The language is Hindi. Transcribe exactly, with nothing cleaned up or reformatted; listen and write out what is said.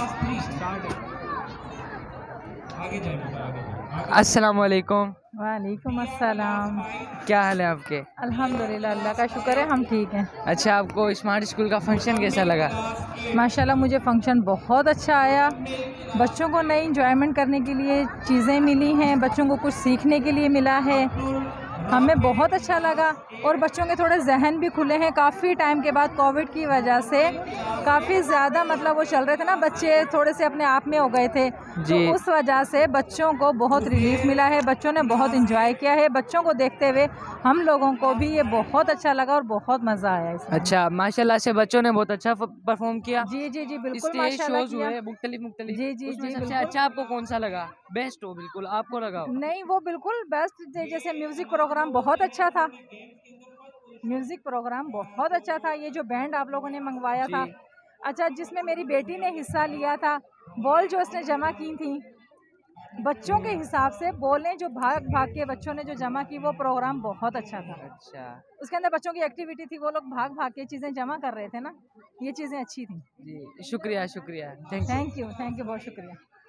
अस्सलाम वालेकुम। वालेकुम अस्सलाम। क्या हाल है आपके? अल्हम्दुलिल्लाह, अल्लाह का शुक्र है, हम ठीक हैं। अच्छा, आपको स्मार्ट स्कूल का फंक्शन कैसा लगा? माशाल्लाह मुझे फ़ंक्शन बहुत अच्छा आया। बच्चों को नई इंजॉयमेंट करने के लिए चीज़ें मिली हैं, बच्चों को कुछ सीखने के लिए मिला है, हमें बहुत अच्छा लगा। और बच्चों के थोड़े जहन भी खुले हैं काफ़ी टाइम के बाद। कोविड की वजह से काफ़ी ज़्यादा मतलब वो चल रहे थे ना, बच्चे थोड़े से अपने आप में हो गए थे, तो उस वजह से बच्चों को बहुत रिलीफ मिला है, बच्चों ने बहुत इंजॉय किया है। बच्चों को देखते हुए हम लोगों को भी ये बहुत अच्छा लगा और बहुत मज़ा आया इसमें। अच्छा, माशाल्लाह से बच्चों ने बहुत अच्छा परफॉर्म किया। जी जी जी बिल्कुल, स्टेज माशाल्लाह शोज किया। हुए मुख्तलिफ मुख्तलिफ, जी जी उसमें जी सबसे बिल्कुल। अच्छा आपको कौन सा लगा? बेस्ट हो बिल्कुल आपको लगा हो? नहीं, वो बिल्कुल बेस्ट, जैसे म्यूज़िक प्रोग्राम बहुत अच्छा था। म्यूज़िक प्रोग्राम बहुत अच्छा था। ये जो बैंड आप लोगों ने मंगवाया था, अच्छा, जिसमें मेरी बेटी ने हिस्सा लिया था, बॉल जो उसने जमा की थी बच्चों के हिसाब से, बॉलें जो भाग भाग के बच्चों ने जो जमा की, वो प्रोग्राम बहुत अच्छा था। अच्छा, उसके अंदर बच्चों की एक्टिविटी थी, वो लोग भाग भाग के चीज़ें जमा कर रहे थे ना, ये चीज़ें अच्छी थी। जी शुक्रिया शुक्रिया, thank you. Thank you, thank you, बहुत शुक्रिया।